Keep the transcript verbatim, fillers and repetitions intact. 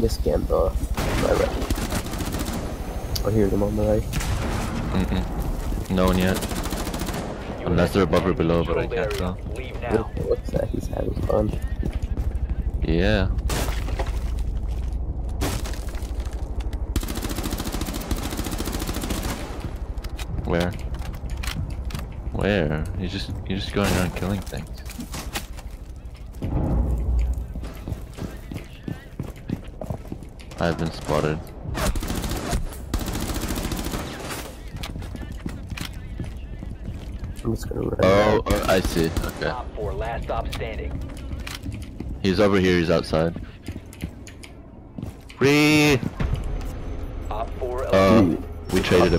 This game though. Right, right. I hear them on the right. Mm-mm. No one yet. Unless they're above or below, but I can't tell. Leave now. What's that? He's having fun. Yeah. Where? Where? You're just you're just going around killing things. I've been spotted. I'm just gonna run. Oh, oh, I see. Okay. Top four, last stop standing. He's over here. He's outside. Free. Op four Uh, we traded a